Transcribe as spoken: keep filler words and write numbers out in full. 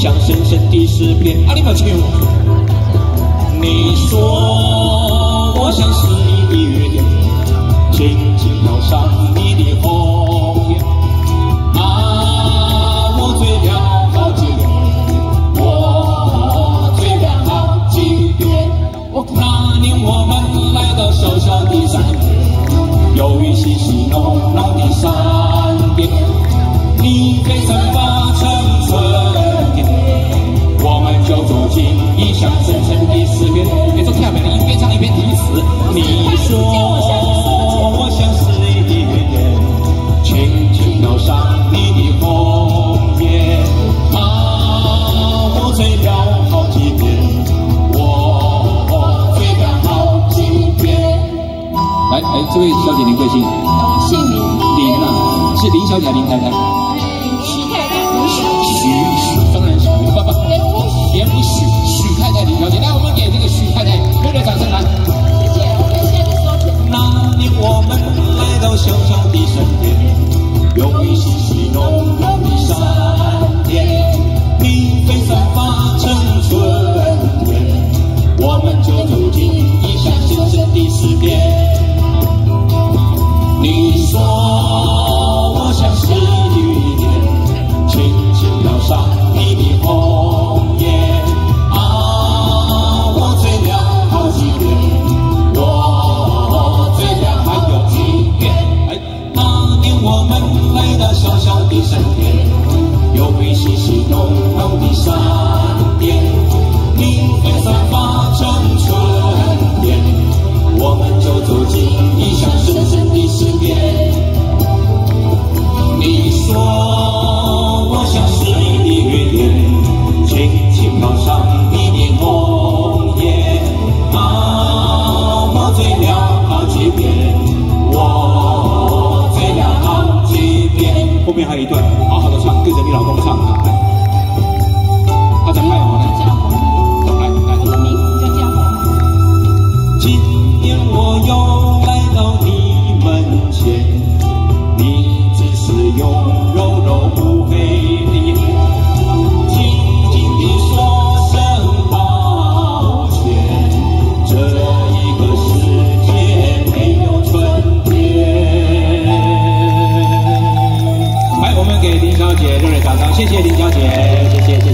像深深的诗篇。啊，你没有听我？你说我像是你的月亮，轻轻飘上你的红颜。啊，我醉了好几遍，我醉了好几遍。那年我们来到小小的山边，有一细细浓浓的山巅，你飞散发成春天，我们就走进异乡深深的诗篇。别说跳美了，一边唱一边提词。你说我像是你的月亮，轻轻飘上你的红颜。啊，我醉了好几遍，我醉了好几遍。来，哎，这位小姐您贵姓？ 我姓林。 林啊，是林小姐，林太太。 徐太太，不是徐徐，当然徐，不不，也不许许太太，林小姐。来，我们给这个徐太太热烈掌声来。 谢谢，我们现在是说。 那年我们来到小小的山边，有一细细浓浓的山巅，你飞散发成春天，我们就走进异乡深深的诗篇。你说我像是雨点，轻轻飘上你的红颜。啊，我醉了好几遍，我醉了还有几遍。哎，那年我们来到小小的山边，有一细细浓浓的山巅，你飞散发成春天，我们就走进异乡深深的诗篇。你说我像是你的月亮，轻轻飘上你的红颜。啊，我醉了好几遍，我醉了好几遍。后面还有一段，好好的唱，对着你老公唱。他在拍好来，来来， 我的名字就叫红。 今年我又来到你门前，你只是用柔柔无黑的眼，轻轻地说声抱歉，这一个世界没有春天。来，我们给林小姐热烈掌声，谢谢林小姐，谢谢谢谢。